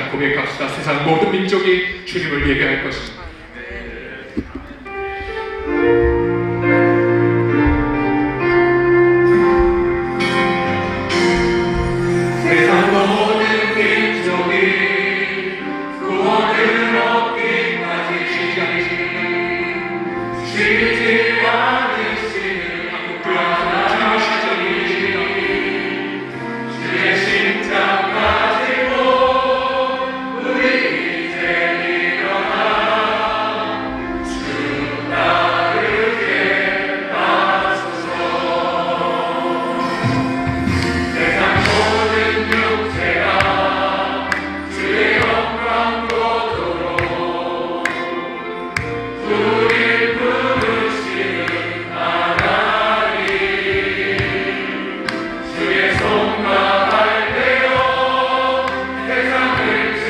고백합시다. 세상 모든 민족이 주님을 예배할 것입니다. 세상 모든 민족이 구원을 얻기까지 쉬지 않으시는 한국교회 주님의 시절이 주의 심장 가지고 우리 이제 일어나 주 따르게 하소서. 세상 모든 육체가 주의 영광 보도록 우릴 부르시는 하나님 주의 손과 발 되어 세상을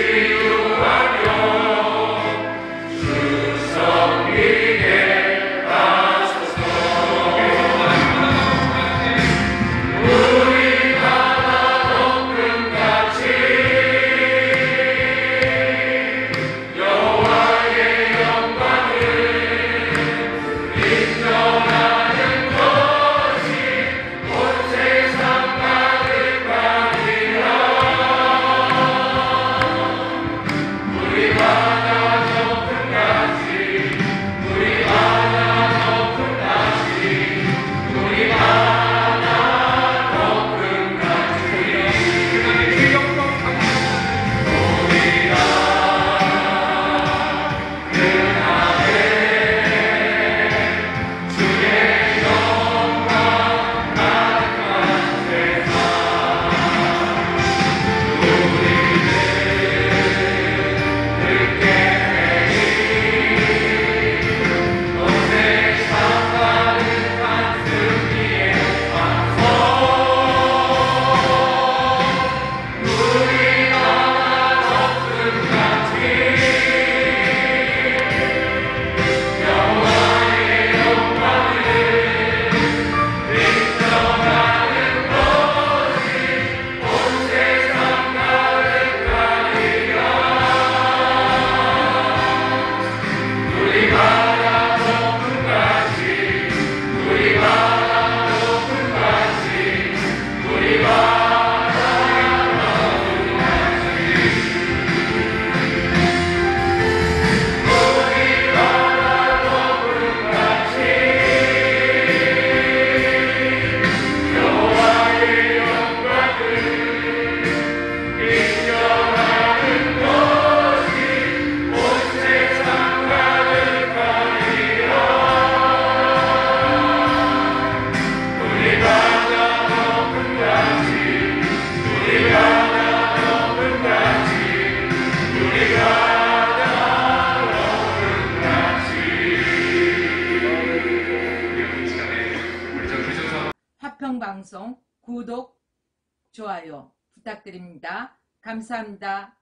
치유하며 주 섬기게 하소서. 우리 하나 덩금같이 여호와의 영광을 인정하는 것이 온 세상 가득하리라. 우리 바다 덮음같이 우리 바다 덮음같이 우리 바다 덮음같이 그 영광 우리가 주의 영광 가득한 세상 우리를 듣게 되리. 온 세상 가득한 승리의 방송 우리 하나 덮음같이 여호와의 영광을 인정하는 것이 온 세상 가득하리라. 우리 바다 덮음같이 우리 바다 덮음같이 우리 바다 덮음같이 우리 바다 덮음같이 여호와의 영광을 인정하는 것이 온 세상 가득하리라. 우리 바다 덮음같이 우리 바다 덮음같이 우리 바다 덮음같이. 이 시간에 우리 전 그전사 화평방송 구독, 좋아요 부탁드립니다. 감사합니다.